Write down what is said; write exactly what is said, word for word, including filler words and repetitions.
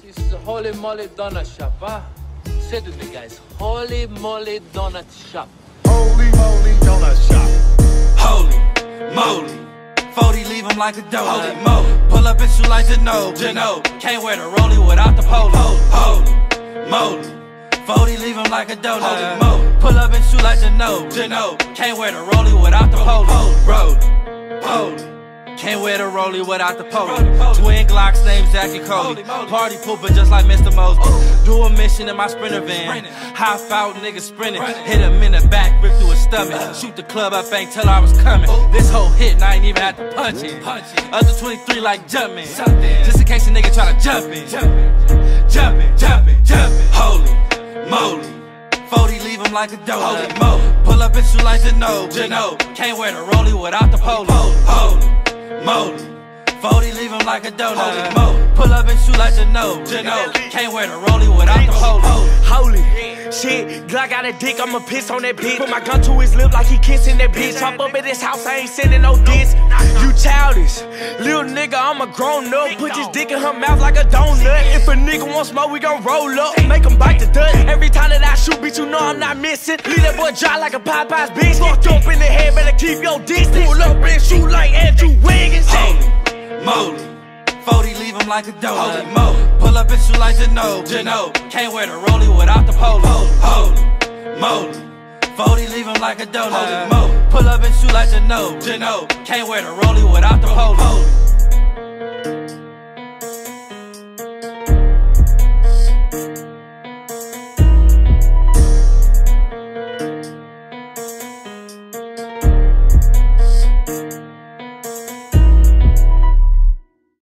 This is the Holy Moly Donut Shop, huh? Say to me, guys. Holy Moly Donut Shop. Holy Moly Donut Shop. Holy Moly. forty leave him like a donut. Holy Moly. Pull up and shoot like Ginóbili. Ginóbili. Can't wear the Rollie without the polo. Holy Moly. forty leave him like a donut. Holy Moly. Pull up and shoot like Ginóbili. Ginóbili. Can't wear the Rollie without the polo. Rollie. Holy. Can't wear the Rollie without the polo. Twin Glocks named Zack and Cody. Party pooping just like Mister Moseby. Do a mission in my Sprinter van. High out niggas sprinting. Hit him in the back, rip through his stomach. Shoot the club up, ain't tell her I was coming. This whole hit, and I ain't even had to punch it. Up to twenty-three like jumping. Just in case a nigga try to jump in. Jumping, jumping, jumping. Holy Moly. forty leave him like a donut. Pull up and shoot like Ginóbili. Can't wear the Rollie without the polo. Holy Moly. forty leave him like a donut. Pull up and shoot like Ginóbili. Can't wear the Rollie without the polo. Holy shit, Glock got a dick, I'ma piss on that bitch. Put my gun to his lip like he kissing that bitch. Hop up at this house, I ain't sending no diss. You childish, little nigga, I'm a grown up. Put this dick in her mouth like a donut. If a nigga want smoke, we gon' roll up. Make him bite the dust. Every time that I shoot, bitch, you know I'm not missing. Leave that boy dry like a Popeye's bitch. Fucked up in the head, better keep your distance. Pull up and shoot like Andrew Wiggins. Holy Moly. forty leave him like a donut. Pull up and shoot like Ginóbili. Can't wear the Rollie without the polo. Holy Moly. forty leave him like a donut. Pull up and shoot like Ginóbili. Can't wear the Rollie without the polo.